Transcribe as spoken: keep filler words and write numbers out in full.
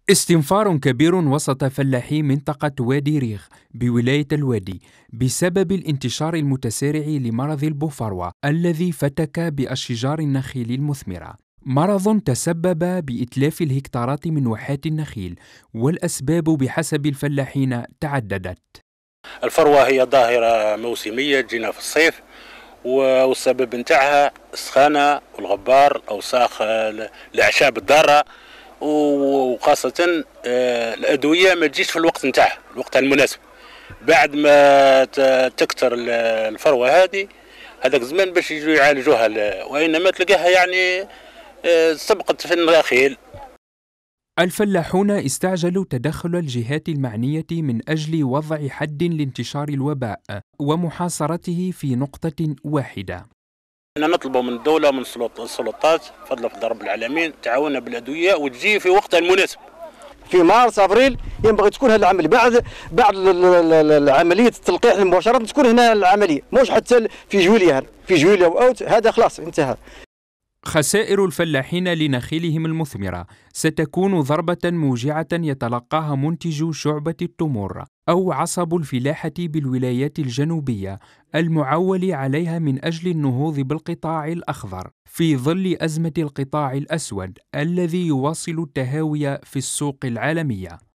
استنفار كبير وسط فلاحي منطقة وادي ريغ بولاية الوادي بسبب الانتشار المتسارع لمرض البوفروة الذي فتك بأشجار النخيل المثمرة. مرض تسبب بإتلاف الهكتارات من واحات النخيل، والأسباب بحسب الفلاحين تعددت. الفروة هي ظاهرة موسمية تجينا في الصيف، والسبب نتاعها السخانة والغبار، الأوساخ، الأعشاب الضارة، وخاصة الأدوية ما تجيش في الوقت نتاعها، الوقت المناسب. بعد ما تكتر الفروة هذه هذاك الزمان باش يجوا يعالجوها، وإنما تلقاها يعني سبقت في النخيل. الفلاحون استعجلوا تدخل الجهات المعنية من أجل وضع حد لانتشار الوباء ومحاصرته في نقطة واحدة. نطلب من الدولة ومن السلطات فضل فضل رب العالمين تعاوننا بالأدوية وتجي في وقتها المناسب. في مارس ابريل ينبغي تكون هذه العمليه، بعد بعد عمليه التلقيح مباشره تكون هنا العمليه، مش حتى في جويليا في جويليا واوت هذا خلاص انتهى. خسائر الفلاحين لنخيلهم المثمرة ستكون ضربة موجعة يتلقاها منتج شعبة التمور أو عصب الفلاحة بالولايات الجنوبية المعول عليها من أجل النهوض بالقطاع الأخضر في ظل أزمة القطاع الأسود الذي يواصل التهاوي في السوق العالمية.